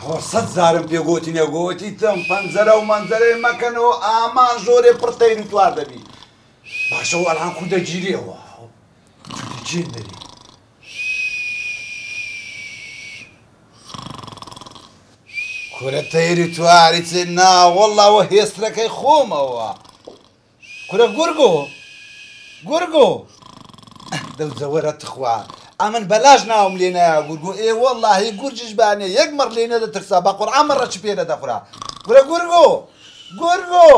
سەد زارم پێگوتی نێگوتی تم پەنجەرە و مەنجەرەی مەکەنەوە ئامان زۆرێ پڕتەین و توار دەبی باشەوە ئەلان خو دەگیرێەوە جێ دەری کورە تەیری تواری چێ ناوەڵاوە هێسترەکەی خۆمەوە کورە گورگۆ دەوزەوەرە تخوا ئەمن بەلاژ ناوم لێ نایە گورگۆ ئێ وەڵڵاهی گورجش بانێ یەک مەڕ لێ نەدەترسا بە قورئان مەڕە چ پێ دەدەخورا کورە گورگۆ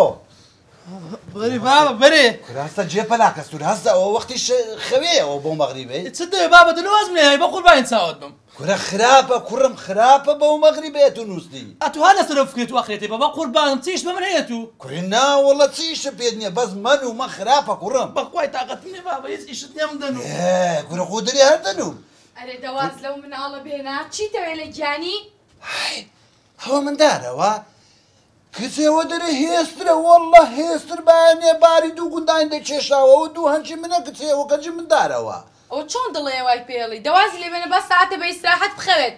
بەری بابە بەرێ کوراسە جێپەلا کەستور هەستا ئەوە وەختی خەوەیەوە بۆ مەغریبەی چ دەوێ بابە دلواز منێ بە قوربانی چاوت بم کورە خراپە کوڕم خراپە بەو مەغریبێت و نووسدی ئەتو هەر لەسەرە فکرێت و ئەخرێتی بەبا قوربانم چیش بە من هەیەت و کوڕی ناوەڵە چیشە پێت نییە بەس من و مە خراپە کوڕم بەخوای تااقەت نییە بابە هیچ ئیشت نێم دەنوو کورە خودری هەردەنوو ئەرێ دەواز لەو مناڵە بێنا چیتەوێ لە گیانی هەوە مندارەوە کچێوە دەرێ هێسترە وەڵڵە هێستر بایانێ باری دوو گوندان دەکێشاوە و دوو هەنجی منە کچێوە کەجی مندارەوە ئەو چۆن دڵێ وای پێڵی دەوازی لێ بێنە بە ساعتە بە ئیستراحەت بخەوێت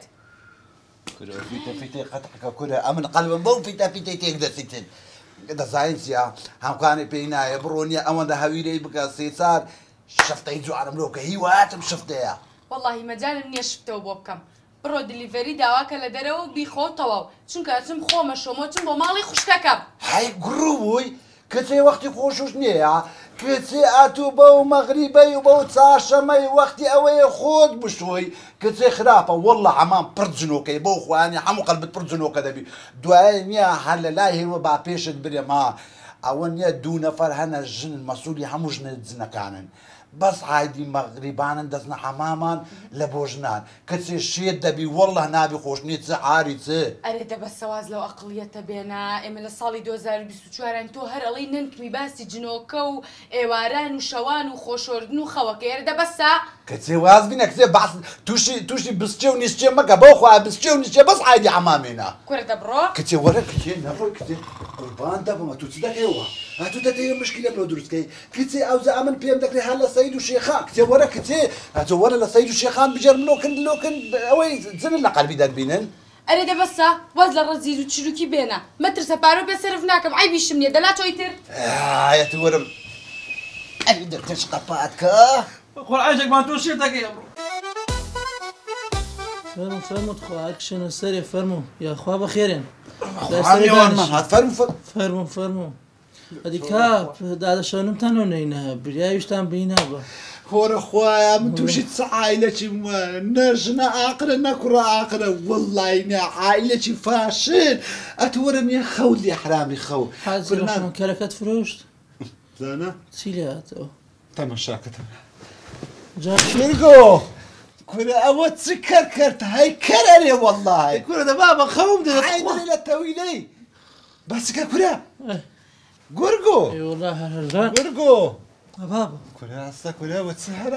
کورە فیتە قەتەکە کورە ئەمن قەلبم بەو فیتە تێک دەسیتن دەزانین چیا هەمکانی پێی نایە بڕۆنیە ئەوەندە هەویرەی بکە سێچار شەفتەی جوانم لۆکە هیواتم شفتەیە وەڵڵاهی مەجانم نییە شفتەوە بۆ بکەم بڕۆ دلیڤەری داواکە لە دەرەوە و بیخۆتەوە چونکە چم خۆمە شۆمە چم بۆ ماڵی خوشکەکەم هەی گڕوو بووی کچێ وەختی خۆشوش نییە کچێ ئاتوو بەو مەغریبەی و بەو چاشەمەی وەختی ئەوەیە خۆت بشۆی کچێ خراپە وەڵڵە هەمان پڕ جنۆکەی بەو خوانی هەموو قەلبت پڕ جنۆکە دەبی دوایە نییە هەر لە لای هێوە با پێشت برێما ئەوە نییە دوو نەفەر هەنە ژن مەسوولی هەموو ژنە جنەکانن بەس عایدی مەغریبانن دەستنە حەمامان لە بۆ ژنان کەچێ شێت دەبی وەڵڵە نابی خۆشنی چ عاری چ ئەرێ دەبەسەواز لەو ئەقڵیەتە بێنە ئێمە لە ساڵی 2024 تۆ هەر ئەڵی ننکمی باسی جنۆکە و ئێواران و شەوان و خۆشۆردن و خەوەکە ئێرە دەبەسە کەچێ واز بینە کچێ باس تووشی بستێ و نیشتێ مەکە بەو خوا بستێ و نیشتێ بەس عایدی حەمامێنە کورە دەبڕۆ کچێ وەرە کچێ نەڕۆی کچێ قوربان دەبمە تو چ دەکەیەوە هاتوو دەتەوێت مشکلە بۆ دروستکەی کچێ ئەوزە ئەمن پێم دەکرێت هەر لە سەید و شێخان کچێ وەرە کچێ هاتۆ وەرە لە سەید و شێخان بجەر لۆکن ئەوەی جنن لە قەلبی دەربینن ئەرێ دەبەسە واز لە ڕەزیر و چروکی بێنە مەترسە پارۆ بێسەرف ناکەم ئایبیشم نییە دەلاتۆی تر ئایەت وەرم ئەوی دەرتەش قەپاتکە قورعانێکمان تۆ شێر دەکەی فەرمو خوا کشنە سەرێ فەرمو یاخوا بەخێرێن فەرمو ئەدی کاپ دادەشانمتانەوە نەینە بریاویشتان بینە بە خۆرە خوایە من تووشی چ عایلەکی نەژنە ئاقرە نەکوڕە ئاقرە وەڵڵای نە عایلەکی فاشن ئەتوەرە نیە خەوت لێ حرامی خەو کەرەکەت فرۆشت زانە چی لێ هاتەوە تەماشاکەتە جاگۆ کورە ئەوە چ کەرکرد هەی کەرەرێ وەڵڵای کورە دەبا بە خەوم دەدەی لە تەویلەی بەسکە کورە گورگۆ گورگۆ بابا کورە ئاستا کورە وە چ هەرا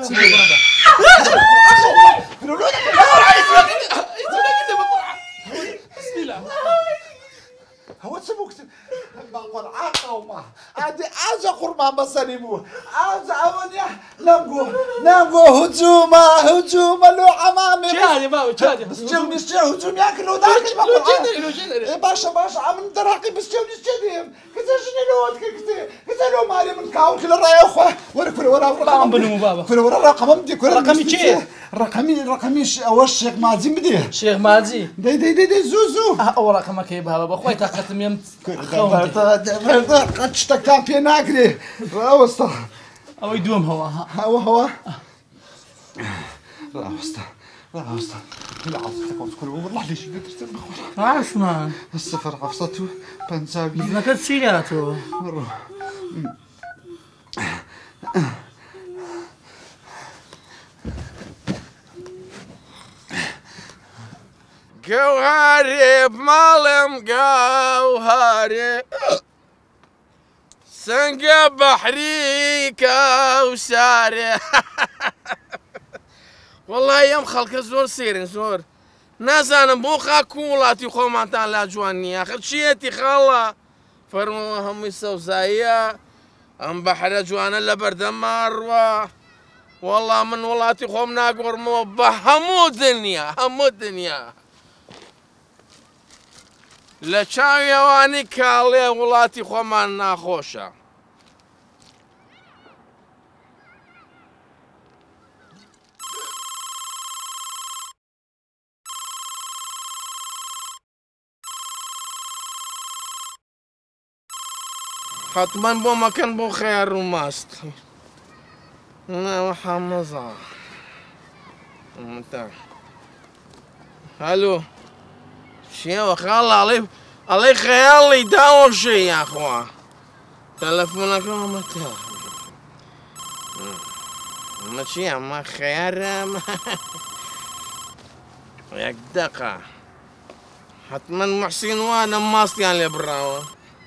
هەوە چ بوو کتن قورعان قەومە ئادی ئاجە قوربان بەسەری بوو ئاجە ئەوە نیە نەمگۆ هجوومە لۆ عەمامێ بستێ و نیشتێ هجوومیان کردەوە داکەی بە قورعان باشە ئەمن دەراقی بستێ و نیشتێ دێم کچە ژنێ لۆت کتێ کچە لۆ مارێ من کاون کرد لە ڕایە خوا وەرە کورە وەرە ڕقەمم بنوو بابا کورە وەرە ڕقەمم دێ کورە ڕقەمی چێ ڕقەمیش ئەوە شێخ ماجیم بدێ شێخ ماجی دەی زوو ئەوە ڕقەمەکەی بابا بەخوای تاقەتم ێم قەت شتەکان پێ ناگرێ ڕاوەستە ئەوەی دووەم هەوا هەوا ڕاوەستە والله ليش قدرت عاشمان السفر حفصته بنسابي ما كنت سيراتو جوهري بمالم جوهري سنق بحري كوساري والله يوم خلق زور سيرن زور نازانم بۆ خاک و وڵاتی خۆمانتان لا جوان نییە آخر چیەتی خاڵە فەرمووە هەمووی سەوزاییە ئەم بەحرە جوانە لە بەردەممان ڕوە وەڵڵا من وڵاتی خۆم ناگۆڕمەوە بە هەموو دنیا لە چاویەوانی کاڵێ وڵاتی خۆمان ناخۆشە. حتمەن بۆ مەکەن بۆ خەیار و ماست. ناوە حەمەزە. هەلو چیەوە خاڵە ئەڵێ خەیاڵی داوەشێ یاخوا تەلەفۆنەکەم ئەمەتە ئەمە چی ئەمە خەیارە یەک دەقە حتمەن موحسین وانە ماستیان لێ بڕاوە.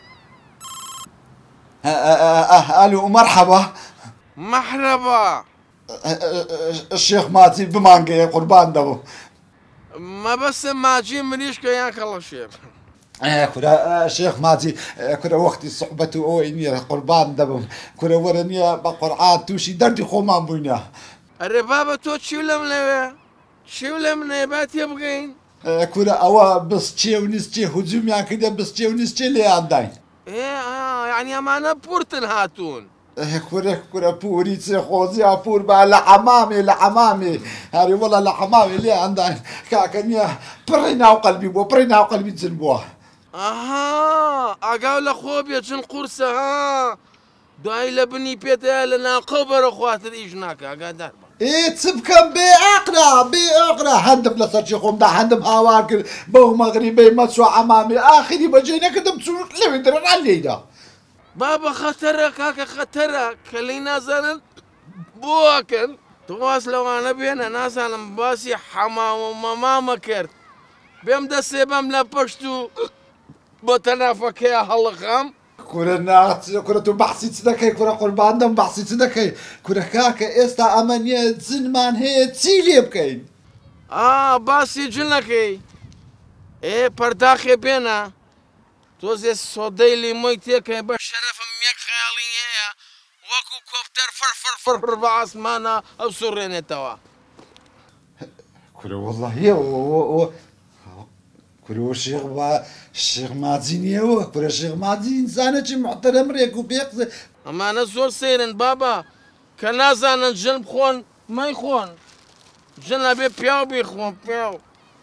الو مرحبا. مرحبا. الشيخ ماتي بمانجا قربان دبو. ما بس ماجي منيش كيان كلا شيخ. كرا الشيخ ماتي كرا وقتي صحبته او اني قربان دبو كرا ورني بقرعات توشي دردي خومان بوينا. الربابة تو شو لم نبات يبغين؟ كرا اوا بس تشي ونسجي هجوم يعني كده بس تشي ونسجي لي عندين. يعني أنا بورتن هاتون. كرة بوري تخوزي أبور بقى لحمامي هاري والله لحمامي ليه عندنا كاكنيا برينا وقلبي تنبوه. أقول لأخوب يجن قرصة داي لبني بيتا لنا قبر أخواتر إجناك أقدر. إيه تسبكم بأقرا هندم لسرشيخهم دا هندم هواكر بو مغربي مسوا عمامي آخري بجينا كدم تسوق لي درن علي دا. بابا خطرك هاكا خطرك خلي نازل بوكل تواصل لو انا بينا نازل باسي حما وماما مكرت بيم دسي بم لبشتو بتنافك يا هالغام كرة بحثي تدكي كرة قربان دم بحثي تدكي كرة كاكا استا امانية زنمان هي تسيلي بكين باسي جنكي ايه پرداخي بينا توزي الصديلي مويتيك بشرفم يك خيالية وكو كوبتر فر بعاسمانا او سرين توا. كرة والله هي كرة الشيخ مازيني هو كرة الشيخ مازين انسانة محترم ريكو بيقصي. اما انا زور سيرن بابا كنازان الجن بخون ما يخون جن ابي بياو بيخون بياو.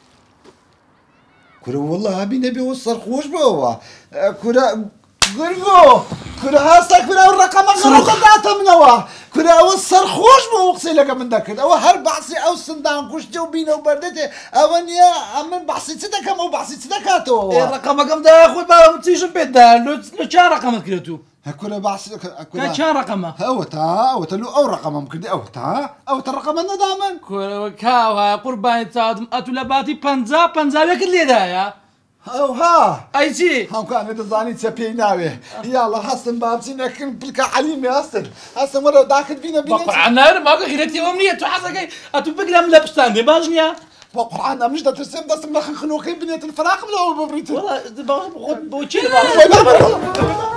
كرة والله هبي نبي وصل خوش بوا كرة قرقو كرة هاسا كرة الرقم غلطة منوا كرة وصل خوش بوا وقصي لك من ذاك او هر بعصي او صندان كوش جو بينا وبردته او انيا امن بعصي تدك او بعصي تدكاتو الرقم كم ده اخوي بابا متيجن بيت ده لو كان رقمك كرتو كرة بعصي كان رقمه او تلو او رقمهم كده او الرقم انا دائما كرة كاو قربان تادم اتولباتي بنزا اللي ده يا او ها اي شيء هم كان تزاني تسبيناوي يلا حسن بابتي نكن بلك عليم يا حسن مره داخل بينا بقرعنا ما غيرتي امنيه تو حسك اتبقى لم لبستان دي باجنيا بقرعنا مش دا ترسم دس مخ خنوقي بنيه الفراق ولا ببريت والله بوتشي